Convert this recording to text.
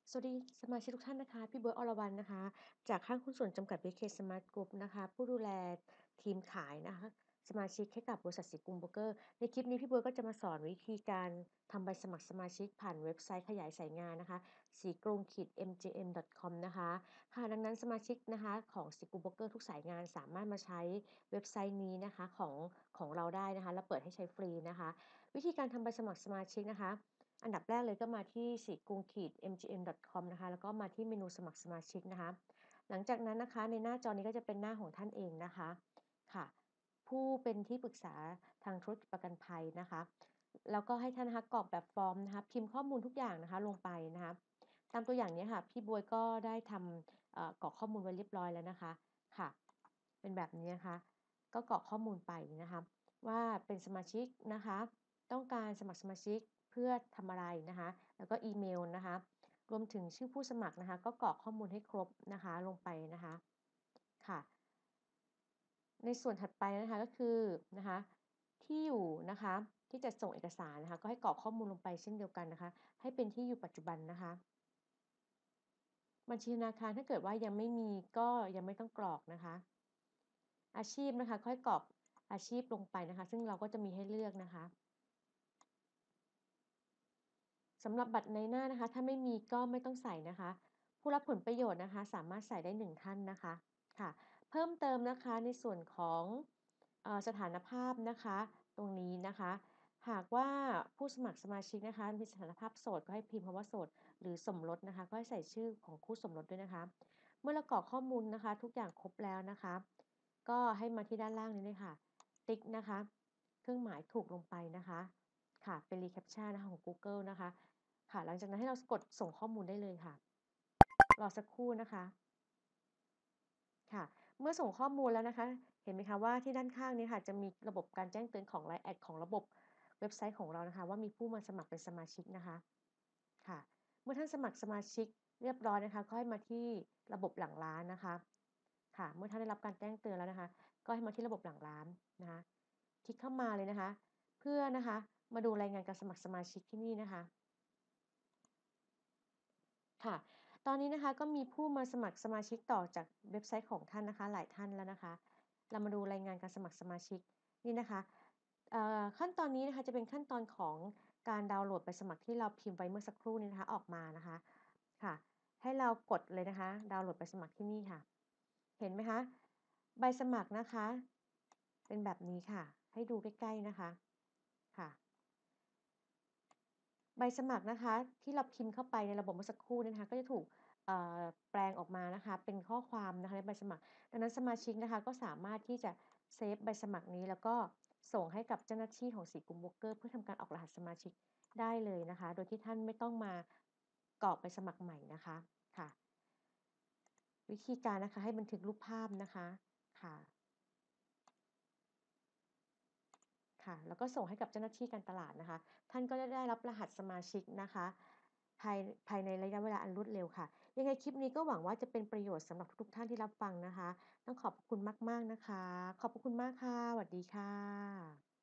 สวัสดีสมาชิกทุกท่านนะคะพี่บ๊วยอรวรรณนะคะจากห้างหุ้นส่วนจำกัด VK Smart Group นะคะผู้ดูแลทีมขายนะคะสมาชิกให้กับบริษัทสีกรุงโบรกเกอร์ในคลิปนี้พี่บ๊วยก็จะมาสอนวิธีการทำใบสมัครสมาชิกผ่านเว็บไซต์ขยายสายงานนะคะสีกรุง -mgm.com นะคะค่ะดังนั้นสมาชิกนะคะของสีกรุงโบรกเกอร์ทุกสายงานสามารถมาใช้เว็บไซต์นี้นะคะของเราได้นะคะและเปิดให้ใช้ฟรีนะคะวิธีการทำใบสมัครสมาชิกนะคะ อันดับแรกเลยก็มาที่สีกรุง -mgm.com นะคะแล้วก็มาที่เมนูสมัครสมาชิกนะคะหลังจากนั้นนะคะในหน้าจอนี้ก็จะเป็นหน้าของท่านเองนะคะค่ะผู้เป็นที่ปรึกษาทางธุรกิจประกันภัยนะคะแล้วก็ให้ท่านนะคะกรอกแบบฟอร์มนะคะพิมพ์ข้อมูลทุกอย่างนะคะลงไปนะคะตามตัวอย่างนี้ค่ะพี่บวยก็ได้ทำกรอกข้อมูลไว้เรียบร้อยแล้วนะคะค่ะเป็นแบบนี้นะคะก็กรอกข้อมูลไปนะคะว่าเป็นสมาชิกนะคะต้องการสมัครสมาชิก เพื่อทำอะไรนะคะแล้วก็อีเมลนะคะรวมถึงชื่อผู้สมัครนะคะก็กรอกข้อมูลให้ครบนะคะลงไปนะคะค่ะในส่วนถัดไปนะคะก็คือนะคะที่อยู่นะคะที่จะส่งเอกสารนะคะก็ให้กรอกข้อมูลลงไปเช่นเดียวกันนะคะให้เป็นที่อยู่ปัจจุบันนะคะบัญชีธนาคารถ้าเกิดว่ายังไม่มีก็ยังไม่ต้องกรอกนะคะอาชีพนะคะก็ให้กรอกอาชีพลงไปนะคะซึ่งเราก็จะมีให้เลือกนะคะ สำหรับบัตรในหน้านะคะถ้าไม่มีก็ไม่ต้องใส่นะคะผู้รับผลประโยชน์นะคะสามารถใส่ได้1ท่านนะคะค่ะเพิ่มเติมนะคะในส่วนของสถานภาพนะคะตรงนี้นะคะหากว่าผู้สมัครสมาชิกนะคะมีสถานภาพโสดก็ให้พิมพ์คำว่าโสดหรือสมรสนะคะก็ให้ใส่ชื่อของคู่สมรสด้วยนะคะเมื่อเรากรอกข้อมูลนะคะทุกอย่างครบแล้วนะคะก็ให้มาที่ด้านล่างนี้เลยค่ะติ๊กนะคะเครื่องหมายถูกลงไปนะคะค่ะเป็น reCAPTCHA นะคะของ Google นะคะ ค่ะหลังจากนั้นให้เรากดส่งข้อมูลได้เลยค่ะรอสักครู่นะคะค่ะเมื่อส่งข้อมูลแล้วนะคะเห็นไหมคะว่าที่ด้านข้างนี้ค่ะจะมีระบบการแจ้งเตือนของ LINE แอดของระบบเว็บไซต์ของเรานะคะว่ามีผู้มาสมัครเป็นสมาชิกนะคะค่ะเมื่อท่านสมัครสมาชิกเรียบร้อยนะคะก็ให้มาที่ระบบหลังร้านนะคะค่ะเมื่อท่านได้รับการแจ้งเตือนแล้วนะคะก็ให้มาที่ระบบหลังร้านนะคะคลิกเข้ามาเลยนะคะเพื่อนะคะมาดูรายงานการสมัครสมาชิกที่นี่นะคะ ค่ะตอนนี้นะคะก็มีผู้มาสมัครสมาชิกต่อจากเว็บไซต์ของท่านนะคะหลายท่านแล้วนะคะเรามาดูรายงานการสมัครสมาชิกนี่นะคะขั้นตอนนี้นะคะจะเป็นขั้นตอนของการดาวน์โหลดใบสมัครที่เราพิมพ์ไว้เมื่อสักครู่นี้นะคะออกมานะคะค่ะให้เรากดเลยนะคะดาวน์โหลดใบสมัครที่นี่ค่ะเห็นไหมคะใบสมัครนะคะเป็นแบบนี้ค่ะให้ดูใกล้ๆนะคะค่ะ ใบสมัครนะคะที่เราพิมพ์เข้าไปในระบบเมื่อสักครู่นี้นะคะก็จะถูกแปลงออกมานะคะเป็นข้อความนะคะในใบสมัครดังนั้นสมาชิกนะคะก็สามารถที่จะเซฟใบสมัครนี้แล้วก็ส่งให้กับเจ้าหน้าที่ของสีกรุงโบรกเกอร์เพื่อทำการออกรหัสสมาชิกได้เลยนะคะโดยที่ท่านไม่ต้องมากรอกใบสมัครใหม่นะคะค่ะวิธีการนะคะให้บันทึกรูปภาพนะคะค่ะ ค่ะแล้วก็ส่งให้กับเจ้าหน้าที่การตลาดนะคะท่านก็จะได้รับรหัสสมาชิกนะคะภายภายในระยะเวลาอันรวดเร็วค่ะยังไงคลิปนี้ก็หวังว่าจะเป็นประโยชน์สำหรับทุกๆท่านที่รับฟังนะคะต้องขอบคุณมากๆนะคะขอบพระคุณมากค่ะสวัสดีค่ะ